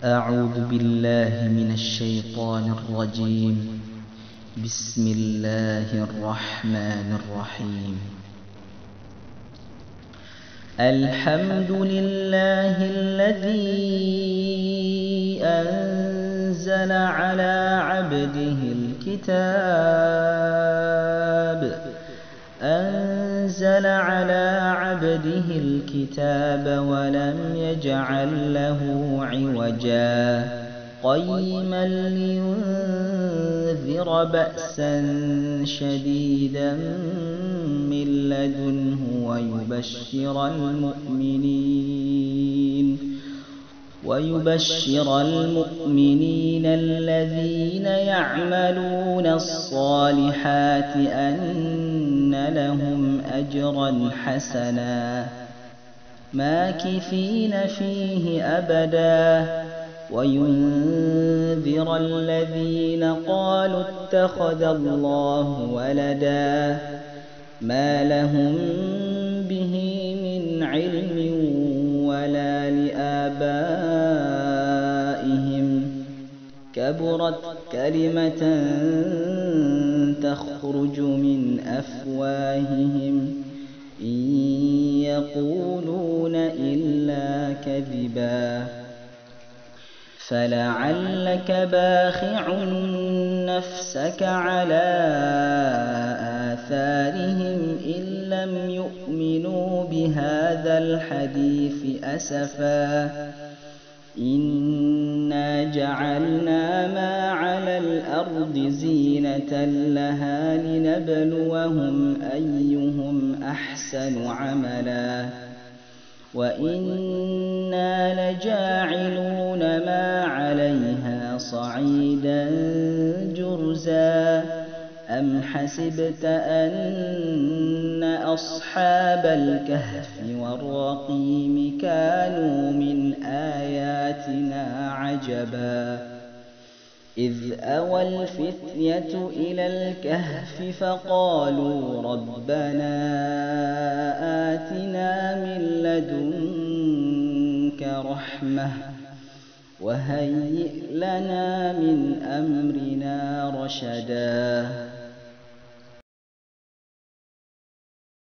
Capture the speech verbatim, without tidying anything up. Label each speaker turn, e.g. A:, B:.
A: أعوذ بالله من الشيطان الرجيم. بسم الله الرحمن الرحيم. الحمد لله الذي أنزل على عبده الكتاب أنزل على عبده الكتاب ولم يجعل له عوجا قيما لينذر بأسا شديدا من لدنه ويبشر المؤمنين ويبشر المؤمنين الذين يعملون الصالحات أن لهم أجرا حسنا ماكثين فيه أبدا وينذر الذين قالوا اتخذ الله ولدا ما لهم به من علم ولا لآبائهم كبرت كلمة تخرج من أفواههم إن يقولون إلا كذبا فلعلك باخع نفسك على آثارهم إن لم يؤمنوا بهذا الحديث أسفا إنا جعلنا ما على الأرض زينة لها لنبلوهم أيهم أحسن عملا وإنا لجاعلون ما عليها صعيدا جرزا أم حسبت أن أصحاب الكهف والرقيم كانوا من آياتنا عجبا إذ أوى الفتية إلى الكهف فقالوا ربنا آتنا من لدنك رحمة وهيئ لنا من أمرنا رشدا